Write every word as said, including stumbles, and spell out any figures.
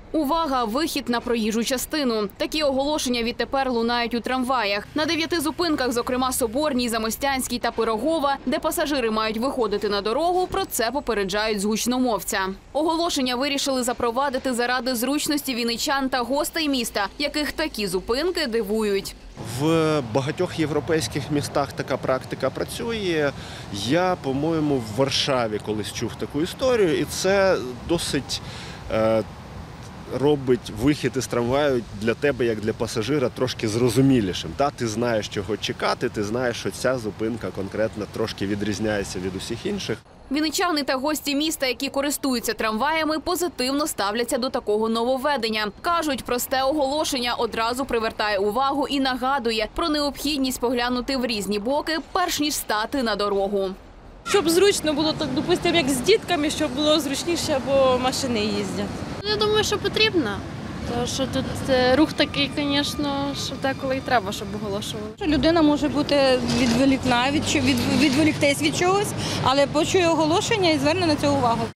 Увага! Вихід на проїжджу частину. Такі оголошення відтепер лунають у трамваях. На дев'яти зупинках, зокрема Соборній, Замостянській та Пирогова, де пасажири мають виходити на дорогу, про це попереджають з гучномовця. Оголошення вирішили запровадити заради зручності вінничан та гостей міста, яких такі зупинки дивують. В багатьох європейських містах така практика працює. Я, по-моєму, в Варшаві колись чув таку історію, і це досить е, робить вихід із трамваю для тебе, як для пасажира, трошки зрозумілішим. Та? Ти знаєш, чого чекати, ти знаєш, що ця зупинка конкретно трошки відрізняється від усіх інших. Вінничани та гості міста, які користуються трамваями, позитивно ставляться до такого нововведення. Кажуть, просте оголошення одразу привертає увагу і нагадує про необхідність поглянути в різні боки, перш ніж стати на дорогу. Щоб зручно було, так, допустимо, як з дітками, щоб було зручніше, бо машини їздять. Я думаю, що потрібно. Тому що тут рух такий, звісно, що деколи і треба, щоб оголошували. Людина може бути відволікна, від, від, відволіктись від чогось, але почує оголошення і зверне на це увагу.